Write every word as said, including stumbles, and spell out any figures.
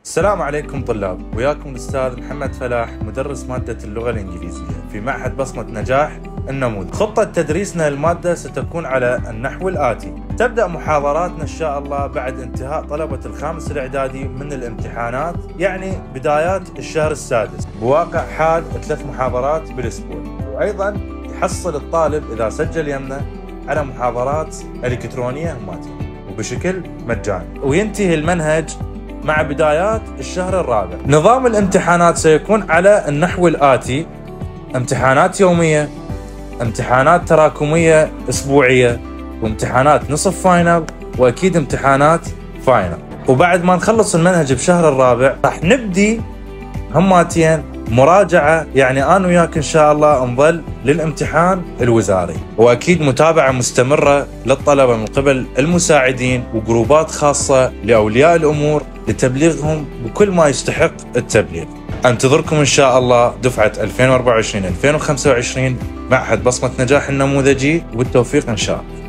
السلام عليكم طلاب، وياكم الأستاذ محمد فلاح مدرس مادة اللغة الإنجليزية في معهد بصمة نجاح النموذج. خطة تدريسنا للمادة ستكون على النحو الآتي: تبدأ محاضراتنا إن شاء الله بعد انتهاء طلبة الخامس الإعدادي من الامتحانات، يعني بدايات الشهر السادس، بواقع حال ثلاث محاضرات بالأسبوع. وأيضا يحصل الطالب إذا سجل يمنا على محاضرات إلكترونية هماتين وبشكل مجاني، وينتهي المنهج مع بدايات الشهر الرابع. نظام الامتحانات سيكون على النحو الآتي: امتحانات يومية، امتحانات تراكمية أسبوعية، وامتحانات نصف فاينل، وأكيد امتحانات فاينل. وبعد ما نخلص المنهج بشهر الرابع راح نبدي هماتين مراجعة، يعني أنا وياك إن شاء الله نظل للامتحان الوزاري، وأكيد متابعة مستمرة للطلبة من قبل المساعدين وجروبات خاصة لأولياء الأمور لتبليغهم بكل ما يستحق التبليغ. أنتظركم إن شاء الله دفعة ألفين وأربعة وعشرين ألفين وخمسة وعشرين معهد بصمة نجاح النموذجي، وبالتوفيق إن شاء الله.